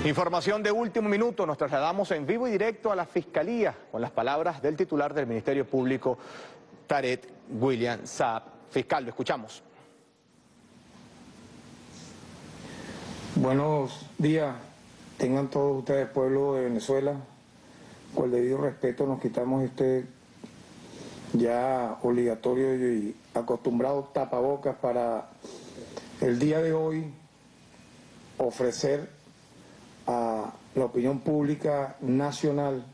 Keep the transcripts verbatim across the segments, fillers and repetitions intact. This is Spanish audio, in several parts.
Información de último minuto, nos trasladamos en vivo y directo a la Fiscalía con las palabras del titular del Ministerio Público, Tarek William Saab. Fiscal, lo escuchamos. Buenos días, tengan todos ustedes, pueblo de Venezuela. Con el debido respeto nos quitamos este ya obligatorio y acostumbrado tapabocas para el día de hoy ofrecer a la opinión pública nacional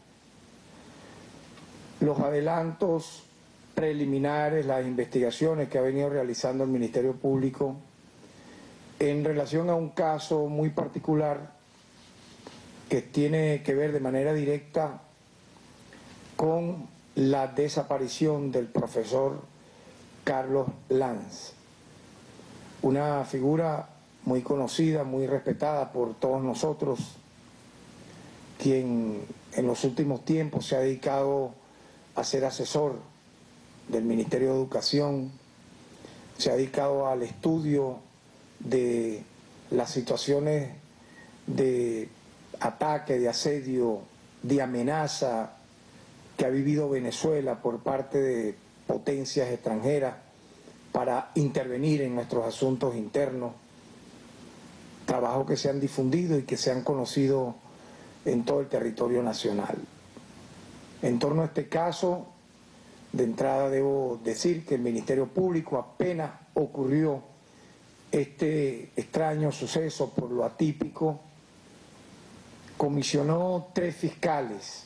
los adelantos preliminares, las investigaciones que ha venido realizando el Ministerio Público en relación a un caso muy particular que tiene que ver de manera directa con la desaparición del profesor Carlos Lanz, una figura muy conocida, muy respetada por todos nosotros, quien en los últimos tiempos se ha dedicado a ser asesor del Ministerio de Educación, se ha dedicado al estudio de las situaciones de ataque, de asedio, de amenaza que ha vivido Venezuela por parte de potencias extranjeras para intervenir en nuestros asuntos internos, trabajos que se han difundido y que se han conocido en todo el territorio nacional. En torno a este caso, de entrada debo decir que el Ministerio Público apenas ocurrió este extraño suceso por lo atípico, comisionó tres fiscales,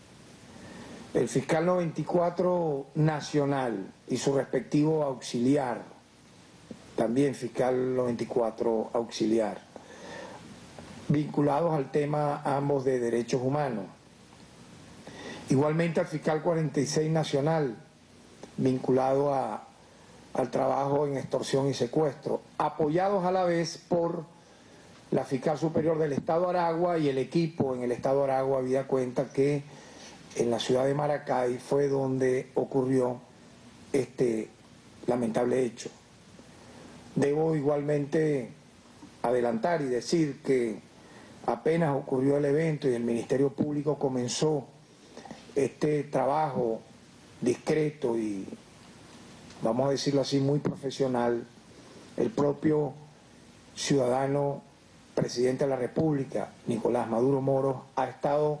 el fiscal noventa y cuatro nacional y su respectivo auxiliar, también fiscal noventa y cuatro auxiliar, vinculados al tema ambos de derechos humanos. Igualmente al fiscal cuarenta y seis nacional, vinculado a, al trabajo en extorsión y secuestro, apoyados a la vez por la fiscal superior del Estado Aragua y el equipo en el Estado Aragua, habida cuenta que en la ciudad de Maracay fue donde ocurrió este lamentable hecho. Debo igualmente adelantar y decir que apenas ocurrió el evento y el Ministerio Público comenzó este trabajo discreto y, vamos a decirlo así, muy profesional, el propio ciudadano presidente de la República, Nicolás Maduro Moros, ha estado,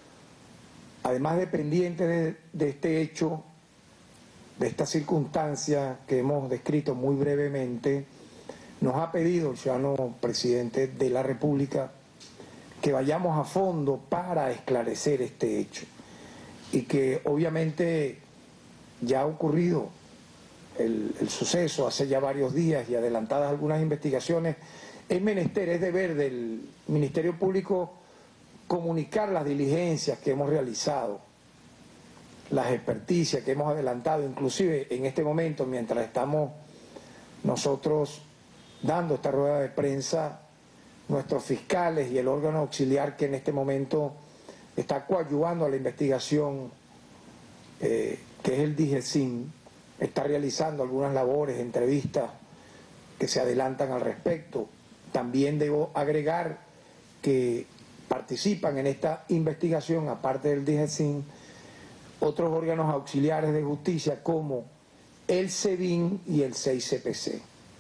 además de pendiente de, de este hecho, de esta circunstancia que hemos descrito muy brevemente, nos ha pedido el ciudadano presidente de la República que vayamos a fondo para esclarecer este hecho y que obviamente ya ha ocurrido el, el suceso hace ya varios días y adelantadas algunas investigaciones. Es menester, es deber del Ministerio Público comunicar las diligencias que hemos realizado, las experticias que hemos adelantado, inclusive en este momento, mientras estamos nosotros dando esta rueda de prensa, nuestros fiscales y el órgano auxiliar que en este momento está coadyuvando a la investigación, eh, que es el DIGESIN, está realizando algunas labores, entrevistas que se adelantan al respecto. También debo agregar que participan en esta investigación, aparte del DIGESIN, otros órganos auxiliares de justicia como el SEBIN y el C I C P C.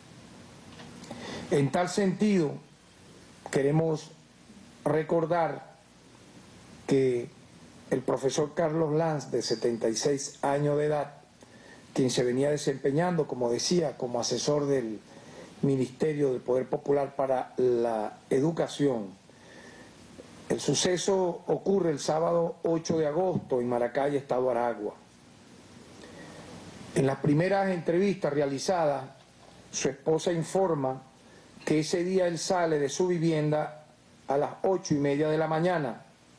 En tal sentido, queremos recordar que el profesor Carlos Lanz, de setenta y seis años de edad, quien se venía desempeñando, como decía, como asesor del Ministerio del Poder Popular para la Educación. El suceso ocurre el sábado ocho de agosto en Maracay, Estado Aragua. En las primeras entrevistas realizadas, su esposa informa que ese día él sale de su vivienda a las ocho y media de la mañana.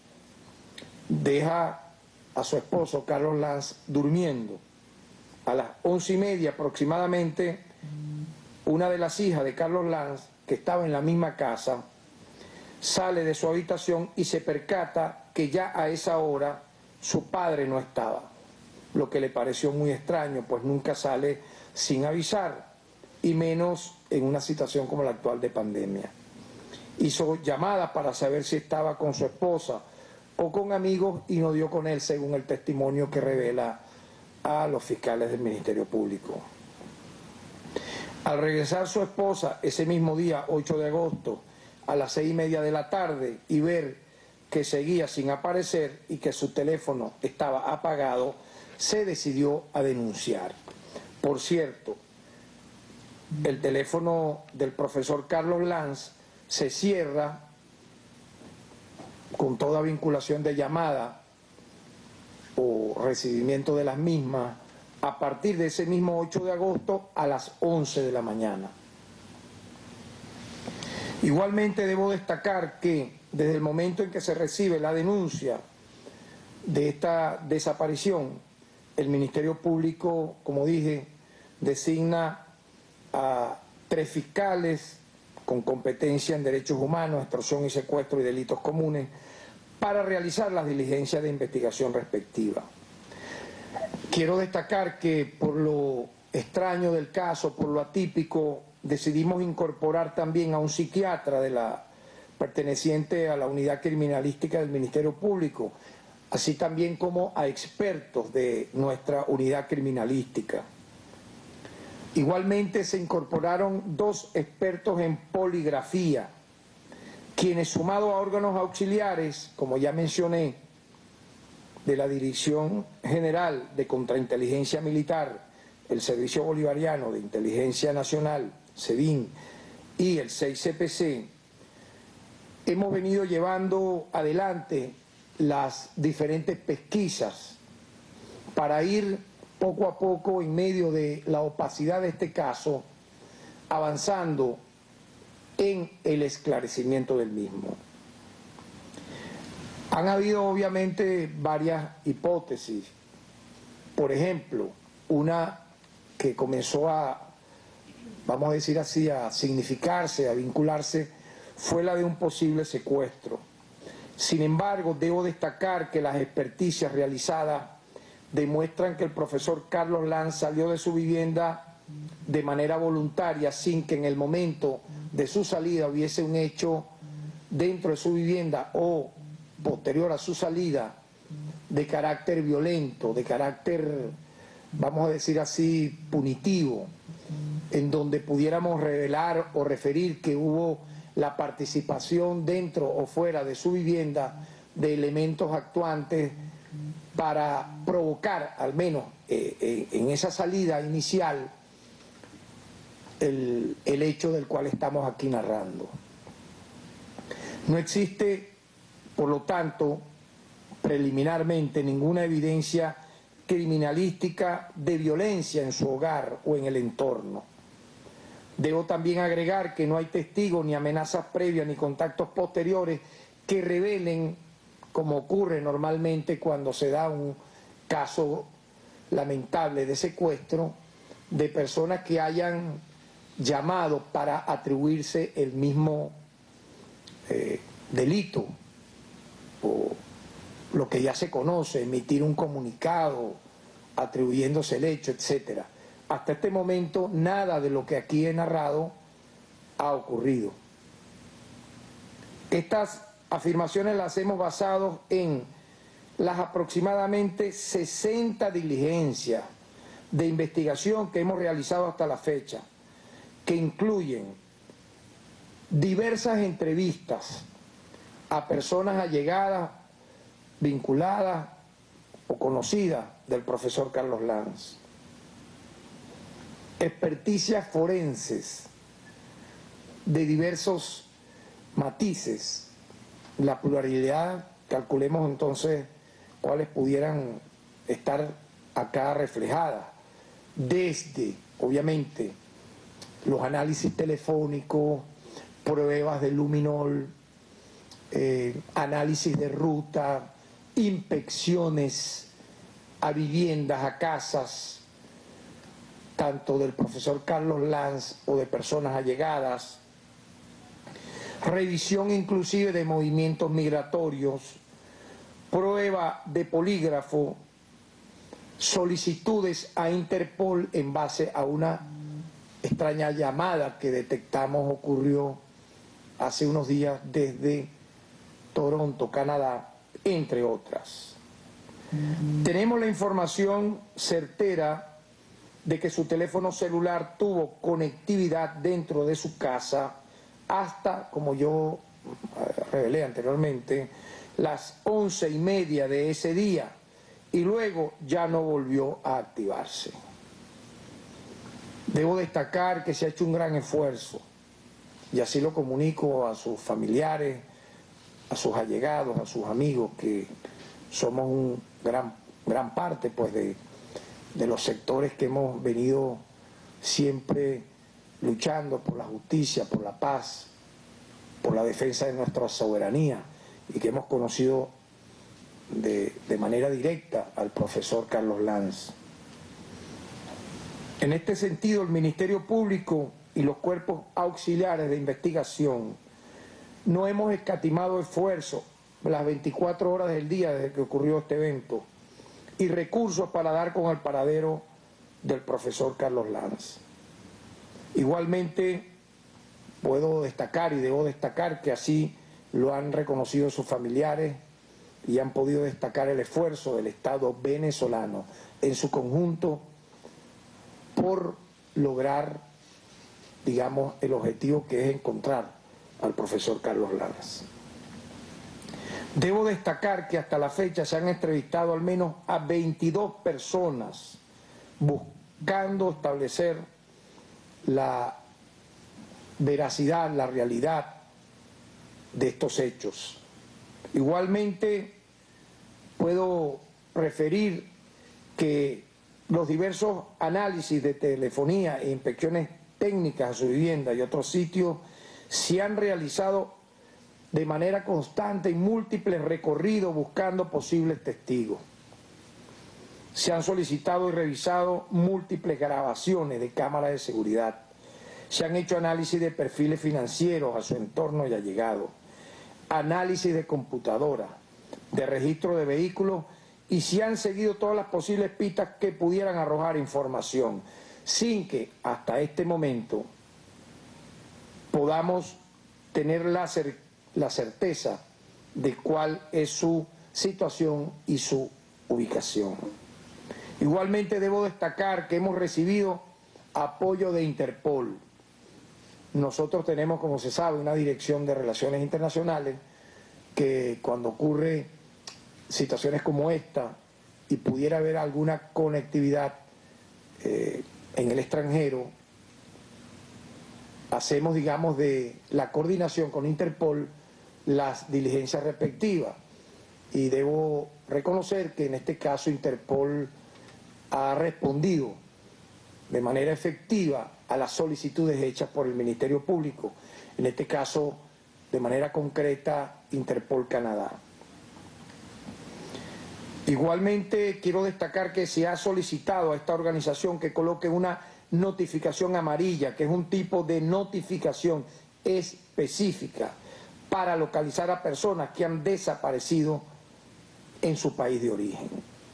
Deja a su esposo Carlos Lanz durmiendo. A las once y media aproximadamente, una de las hijas de Carlos Lanz, que estaba en la misma casa, sale de su habitación y se percata que ya a esa hora su padre no estaba, lo que le pareció muy extraño, pues nunca sale sin avisar, y menos en una situación como la actual de pandemia. Hizo llamadas para saber si estaba con su esposa o con amigos y no dio con él, según el testimonio que revela a los fiscales del Ministerio Público. Al regresar su esposa ese mismo día, ocho de agosto, a las seis y media de la tarde, y ver que seguía sin aparecer y que su teléfono estaba apagado, se decidió a denunciar. Por cierto, el teléfono del profesor Carlos Lanz se cierra con toda vinculación de llamada o recibimiento de las mismas a partir de ese mismo ocho de agosto a las once de la mañana. Igualmente debo destacar que desde el momento en que se recibe la denuncia de esta desaparición, el Ministerio Público, como dije, designa a tres fiscales con competencia en derechos humanos, extorsión y secuestro y delitos comunes, para realizar las diligencias de investigación respectivas. Quiero destacar que por lo extraño del caso, por lo atípico, decidimos incorporar también a un psiquiatra de la, perteneciente a la unidad criminalística del Ministerio Público, así también como a expertos de nuestra unidad criminalística. Igualmente se incorporaron dos expertos en poligrafía, quienes, sumado a órganos auxiliares, como ya mencioné, de la Dirección General de Contrainteligencia Militar, el Servicio Bolivariano de Inteligencia Nacional, SEBIN, y el seis C P C, hemos venido llevando adelante las diferentes pesquisas para ir poco a poco, en medio de la opacidad de este caso, avanzando en el esclarecimiento del mismo. Han habido obviamente varias hipótesis. Por ejemplo, una que comenzó a, vamos a decir así, a significarse, a vincularse, fue la de un posible secuestro. Sin embargo, debo destacar que las experticias realizadas demuestran que el profesor Carlos Lanz salió de su vivienda de manera voluntaria, sin que en el momento de su salida hubiese un hecho dentro de su vivienda o posterior a su salida de carácter violento, de carácter, vamos a decir así, punitivo, en donde pudiéramos revelar o referir que hubo la participación dentro o fuera de su vivienda de elementos actuantes para provocar, al menos eh, eh, en esa salida inicial, el, el hecho del cual estamos aquí narrando. No existe, por lo tanto, preliminarmente ninguna evidencia criminalística de violencia en su hogar o en el entorno. Debo también agregar que no hay testigos ni amenazas previas ni contactos posteriores que revelen, como ocurre normalmente cuando se da un caso lamentable de secuestro, de personas que hayan llamado para atribuirse el mismo eh, delito, o lo que ya se conoce, emitir un comunicado atribuyéndose el hecho, etcétera. Hasta este momento nada de lo que aquí he narrado ha ocurrido. Estas afirmaciones las hemos basado en las aproximadamente sesenta diligencias de investigación que hemos realizado hasta la fecha, que incluyen diversas entrevistas a personas allegadas, vinculadas o conocidas del profesor Carlos Lanz, experticias forenses de diversos matices, la pluralidad, calculemos entonces cuáles pudieran estar acá reflejadas, desde, obviamente, los análisis telefónicos, pruebas de luminol, eh, análisis de ruta, inspecciones a viviendas, a casas, tanto del profesor Carlos Lanz o de personas allegadas, revisión inclusive de movimientos migratorios, prueba de polígrafo, solicitudes a Interpol en base a una extraña llamada que detectamos ocurrió hace unos días desde Toronto, Canadá, entre otras. Mm-hmm. Tenemos la información certera de que su teléfono celular tuvo conectividad dentro de su casa hasta, como yo revelé anteriormente, las once y media de ese día, y luego ya no volvió a activarse. Debo destacar que se ha hecho un gran esfuerzo, y así lo comunico a sus familiares, a sus allegados, a sus amigos, que somos un gran, gran parte pues, de, de los sectores que hemos venido siempre luchando por la justicia, por la paz, por la defensa de nuestra soberanía, y que hemos conocido de, de manera directa al profesor Carlos Lanz. En este sentido, el Ministerio Público y los cuerpos auxiliares de investigación no hemos escatimado esfuerzos las veinticuatro horas del día desde que ocurrió este evento y recursos para dar con el paradero del profesor Carlos Lanz. Igualmente, puedo destacar y debo destacar que así lo han reconocido sus familiares y han podido destacar el esfuerzo del Estado venezolano en su conjunto por lograr, digamos, el objetivo que es encontrar al profesor Carlos Lanz. Debo destacar que hasta la fecha se han entrevistado al menos a veintidós personas buscando establecer la veracidad, la realidad de estos hechos. Igualmente puedo referir que los diversos análisis de telefonía e inspecciones técnicas a su vivienda y otros sitios se han realizado de manera constante y múltiples recorridos buscando posibles testigos. Se han solicitado y revisado múltiples grabaciones de cámaras de seguridad. Se han hecho análisis de perfiles financieros a su entorno y allegados, análisis de computadora, de registro de vehículos, y se han seguido todas las posibles pistas que pudieran arrojar información, sin que hasta este momento podamos tener la, cer la certeza de cuál es su situación y su ubicación. Igualmente debo destacar que hemos recibido apoyo de Interpol. Nosotros tenemos, como se sabe, una dirección de relaciones internacionales que cuando ocurre situaciones como esta y pudiera haber alguna conectividad eh, en el extranjero, hacemos, digamos, de la coordinación con Interpol las diligencias respectivas. Y debo reconocer que en este caso Interpol ha respondido de manera efectiva a las solicitudes hechas por el Ministerio Público, en este caso de manera concreta Interpol Canadá. Igualmente quiero destacar que se ha solicitado a esta organización que coloque una notificación amarilla, que es un tipo de notificación específica para localizar a personas que han desaparecido en su país de origen.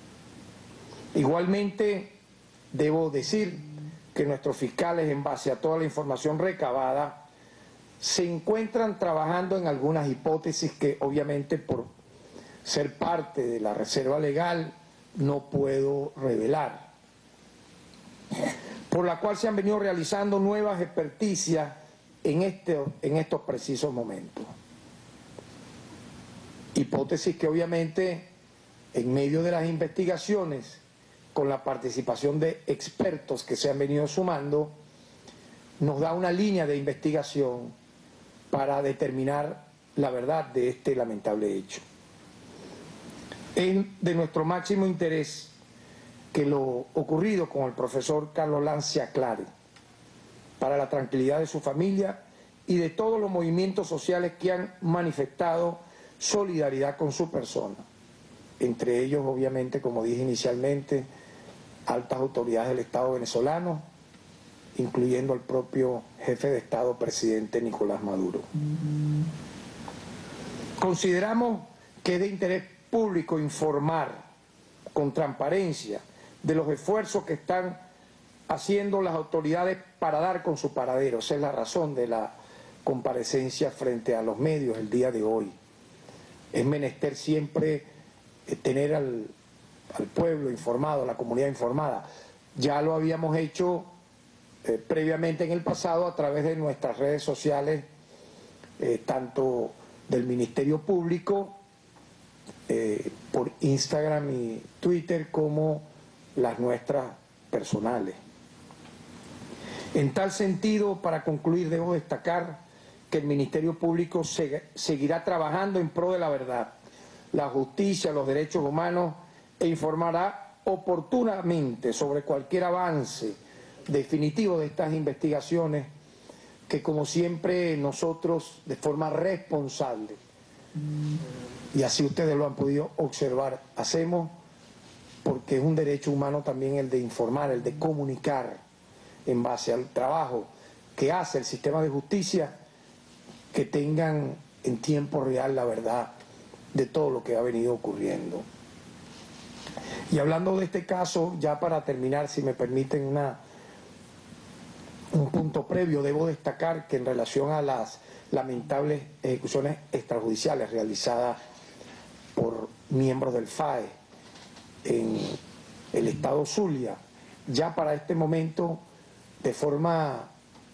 Igualmente debo decir que nuestros fiscales, en base a toda la información recabada, se encuentran trabajando en algunas hipótesis que obviamente por ser parte de la reserva legal no puedo revelar, por la cual se han venido realizando nuevas experticias en, este, en estos precisos momentos. Hipótesis que obviamente en medio de las investigaciones, con la participación de expertos que se han venido sumando, nos da una línea de investigación para determinar la verdad de este lamentable hecho. Es de nuestro máximo interés que lo ocurrido con el profesor Carlos Lanz se aclare, para la tranquilidad de su familia y de todos los movimientos sociales que han manifestado solidaridad con su persona. Entre ellos, obviamente, como dije inicialmente, altas autoridades del Estado venezolano, incluyendo al propio jefe de Estado, presidente Nicolás Maduro. Mm-hmm. Consideramos que es de interés público informar con transparencia de los esfuerzos que están haciendo las autoridades para dar con su paradero. Esa es la razón de la comparecencia frente a los medios el día de hoy. Es menester siempre eh, tener al, al pueblo informado, a la comunidad informada. Ya lo habíamos hecho eh, previamente en el pasado a través de nuestras redes sociales, eh, tanto del Ministerio Público, eh, por Instagram y Twitter, como las nuestras personales. En tal sentido, para concluir, debo destacar que el Ministerio Público se, seguirá trabajando en pro de la verdad, la justicia, los derechos humanos, e informará oportunamente sobre cualquier avance definitivo de estas investigaciones que, como siempre, nosotros de forma responsable, y así ustedes lo han podido observar, hacemos, porque es un derecho humano también el de informar, el de comunicar en base al trabajo que hace el sistema de justicia, que tengan en tiempo real la verdad de todo lo que ha venido ocurriendo. Y hablando de este caso, ya para terminar, si me permiten una, un punto previo, debo destacar que en relación a las lamentables ejecuciones extrajudiciales realizadas por miembros del F A E en el estado Zulia, ya para este momento, de forma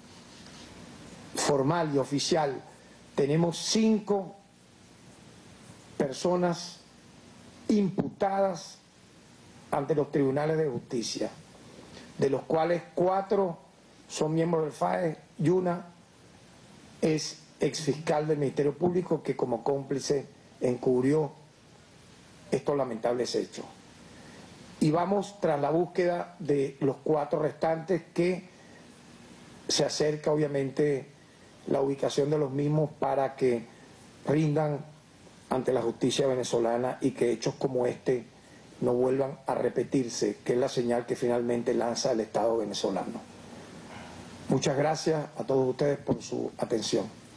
formal y oficial, tenemos cinco personas imputadas ante los tribunales de justicia, de los cuales cuatro son miembros del F A E y una es exfiscal del Ministerio Público que como cómplice encubrió estos lamentables hechos. Y vamos tras la búsqueda de los cuatro restantes, que se acerca obviamente la ubicación de los mismos para que rindan ante la justicia venezolana y que hechos como este no vuelvan a repetirse, que es la señal que finalmente lanza el Estado venezolano. Muchas gracias a todos ustedes por su atención.